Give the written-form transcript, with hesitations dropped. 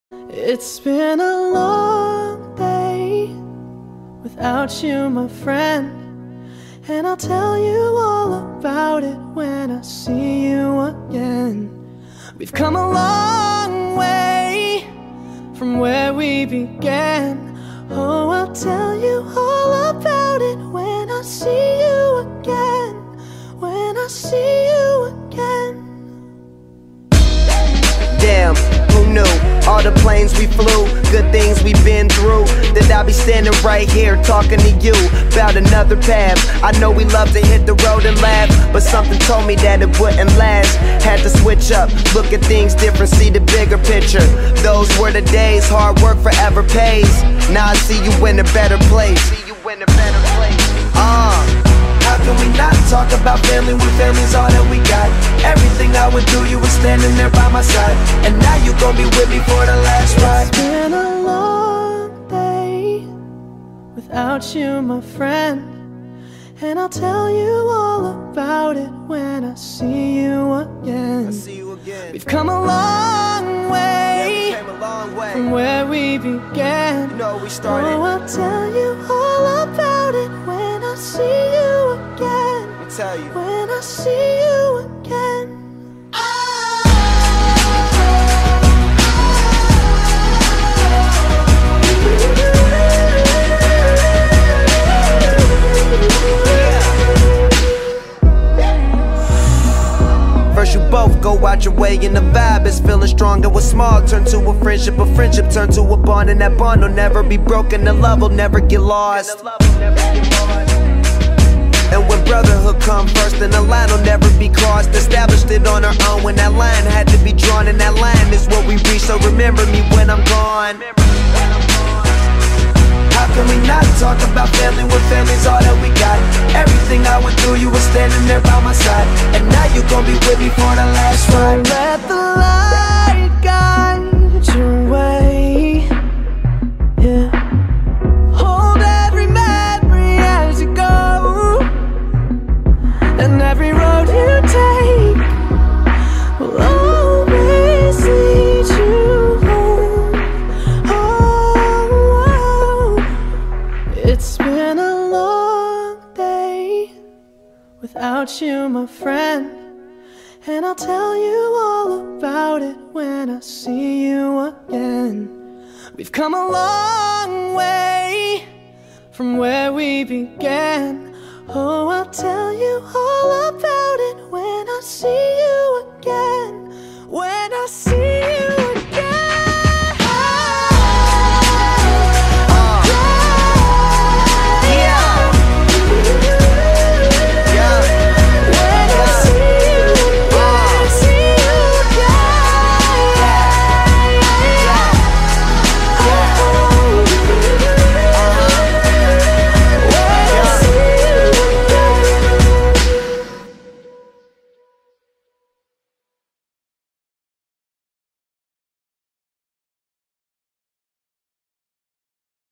It's been a long day without you, my friend, and I'll tell you all about it when I see you again. We've come a long way from where we began. Oh, I'll tell you all about it when I see you again. When I see you again. Damn, who knew? All the planes we flew, good things we've been through, that I'll be standing right here talking to you about another path. I know we love to hit the road and laugh, but something told me that it wouldn't last. Had to switch up, look at things different, see the bigger picture. Those were the days, hard work forever pays. Now I see you in a better place. How can we not talk about family when family's all that we got? Everything I would do, you were standing there by my side, and now you gon' be with me for the last ride. It's been a long day without you, my friend, and I'll tell you all about it when I see you again. We've come a long way, from where we began. We started. Oh, I'll tell you all about it when I see you again. Let me tell you. When I see you again. First you both go out your way and the vibe is feeling strong. And what's small turn to a friendship turn to a bond, and that bond will never be broken. The love will never get lost. And when brotherhood come first, then the line will never be crossed. Established it on our own when that line had to be drawn, and that line is what we reach. So remember me when I'm gone. How can we not talk about family when family's all that we got? Everything I went through, you were standing there by my side, and now you gon' be with me for the last ride. Let the light guide your way. Yeah. Hold every memory as you go, and every road you take will always lead you home. Oh, it's been a long day without you, my friend, and I'll tell you all about it when I see you again. We've come a long way from where we began. Oh, I'll tell you all about it when I see you